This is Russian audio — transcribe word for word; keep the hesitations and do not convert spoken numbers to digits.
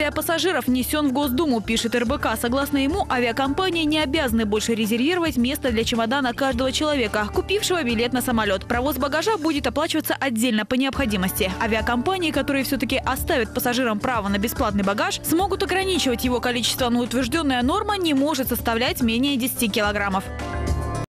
Пассажиров внесен в Госдуму, пишет эр бэ ка. Согласно ему, авиакомпании не обязаны больше резервировать место для чемодана каждого человека, купившего билет на самолет. Провоз багажа будет оплачиваться отдельно по необходимости. Авиакомпании, которые все-таки оставят пассажирам право на бесплатный багаж, смогут ограничивать его количество, но утвержденная норма не может составлять менее десяти килограммов.